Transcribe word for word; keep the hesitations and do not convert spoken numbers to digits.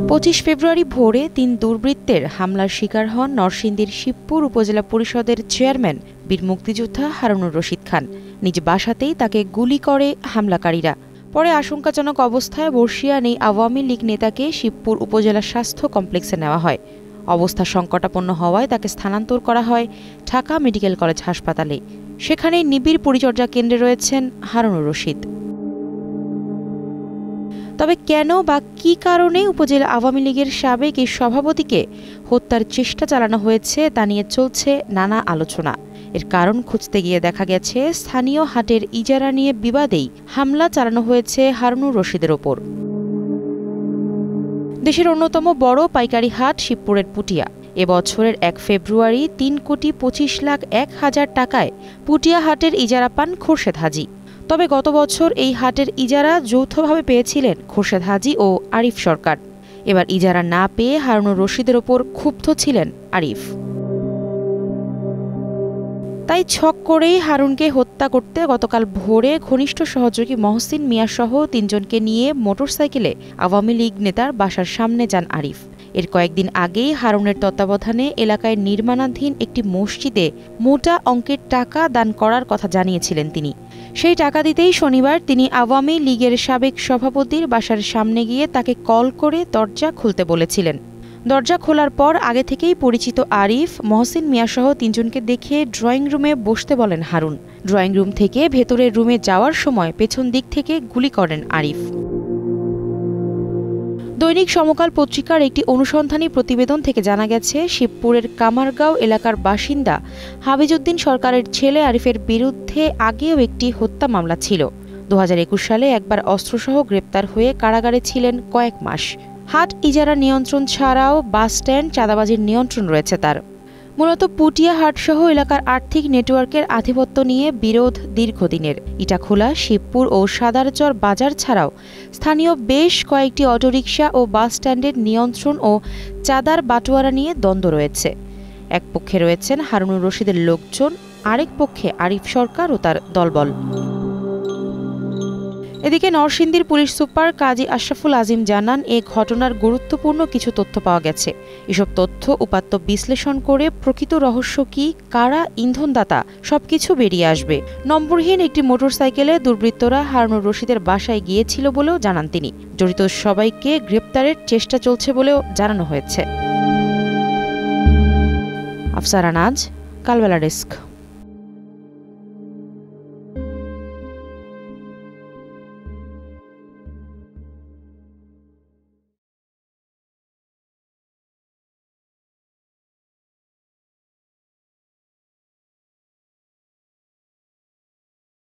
পঁচিশ ফেব্রুয়ারি ভোরে তিন দুর্বৃত্তের হামলার শিকার হন নরসিংদীর শিবপুর উপজেলা পরিষদের চেয়ারম্যান বীর মুক্তিযোদ্ধা হারুনুর রশিদ খান। নিজ বাসাতেই তাকে গুলি করে হামলাকারীরা। পরে আশঙ্কাজনক অবস্থায় বর্ষিয়ান এই আওয়ামী লীগ নেতাকে শিবপুর উপজেলা স্বাস্থ্য কমপ্লেক্সে নেওয়া হয়। অবস্থা সংকটাপন্ন হওয়ায় তাকে স্থানান্তর করা হয় ঢাকা মেডিকেল কলেজ হাসপাতালে। সেখানেই নিবিড় পরিচর্যা কেন্দ্রে রয়েছেন হারুনুর রশিদ। তবে কেন বা কী কারণে উপজেলা আওয়ামী লীগের সাবেক এই সভাপতিকে হত্যার চেষ্টা চালানো হয়েছে তা নিয়ে চলছে নানা আলোচনা। এর কারণ খুঁজতে গিয়ে দেখা গেছে স্থানীয় হাটের ইজারা নিয়ে বিবাদেই হামলা চালানো হয়েছে হারুনুর রশিদের ওপর। দেশের অন্যতম বড় পাইকারি হাট শিবপুরের পুটিয়া এবছরের এক ফেব্রুয়ারি তিন কোটি পঁচিশ লাখ এক হাজার টাকায় পুটিয়া হাটের ইজারা পান খোরশেদ হাজি। তবে গত বছর এই হাটের ইজারা যৌথভাবে পেয়েছিলেন খোরশেদ হাজি ও আরিফ সরকার। এবার ইজারা না পেয়ে হারুনুর রশিদের ওপর ক্ষুব্ধ ছিলেন আরিফ। তাই ছক করেই হারুনকে হত্যা করতে গতকাল ভোরে ঘনিষ্ঠ সহযোগী মহসিন মিয়াসহ তিনজনকে নিয়ে মোটরসাইকেলে আওয়ামী লীগ নেতার বাসার সামনে যান আরিফ। এর কয়েকদিন আগেই হারুনের তত্ত্বাবধানে এলাকায় নির্মাণাধীন একটি মসজিদে মোটা অঙ্কের টাকা দান করার কথা জানিয়েছিলেন তিনি। সেই টাকা দিতেই শনিবার তিনি আওয়ামী লীগের সাবেক সভাপতির বাসার সামনে গিয়ে তাকে কল করে দরজা খুলতে বলেছিলেন। দরজা খোলার পর আগে থেকেই পরিচিত আরিফ, মহসিন মিয়াসহ তিনজনকে দেখে ড্রয়িং রুমে বসতে বলেন হারুন। ড্রয়িং রুম থেকে ভেতরের রুমে যাওয়ার সময় পেছন দিক থেকে গুলি করেন আরিফ। দৈনিক সমকাল পত্রিকার একটি অনুসন্ধানী প্রতিবেদন থেকে জানা গেছে শিবপুরের কামারগাঁও এলাকার বাসিন্দা হাবিজউদ্দিন সরকারের ছেলে আরিফের বিরুদ্ধে আগেও একটি হত্যা মামলা ছিল। দু হাজার একুশ সালে একবার অস্ত্রসহ গ্রেপ্তার হয়ে কারাগারে ছিলেন কয়েক মাস। হাট ইজারা নিয়ন্ত্রণ ছাড়াও বাসস্ট্যান্ড চাঁদাবাজির নিয়ন্ত্রণ রয়েছে তার। মূলত পুটিয়া হাটসহ এলাকার আর্থিক নেটওয়ার্কের আধিপত্য নিয়ে বিরোধ দীর্ঘদিনের। ইটাখোলা, শিবপুর ও সাদারচর বাজার ছাড়াও স্থানীয় বেশ কয়েকটি অটোরিকশা ও বাসস্ট্যান্ডের নিয়ন্ত্রণ ও চাঁদার বাটোয়ারা নিয়ে দ্বন্দ্ব রয়েছে। এক পক্ষে রয়েছেন হারুনুর রশিদের লোকজন, আরেক পক্ষে আরিফ সরকার ও তার দলবল। এদিকে নরসিংদীর পুলিশ সুপার কাজী আশরাফুল আজিম জানান, এ ঘটনার গুরুত্বপূর্ণ কিছু তথ্য পাওয়া গেছে। এসব তথ্য উপাত্ত বিশ্লেষণ করে প্রকৃত রহস্য কি, কারা ইন্ধনদাতা, সবকিছু বেরিয়ে আসবে। নম্বরহীন একটি মোটরসাইকেলে দুর্বৃত্তরা হারুনুর রশিদের বাসায় গিয়েছিল বলেও জানান তিনি। জড়িত সবাইকে গ্রেপ্তারের চেষ্টা চলছে বলেও জানানো হয়েছে। আফসারা নাজ, কালবেলা ডেস্ক।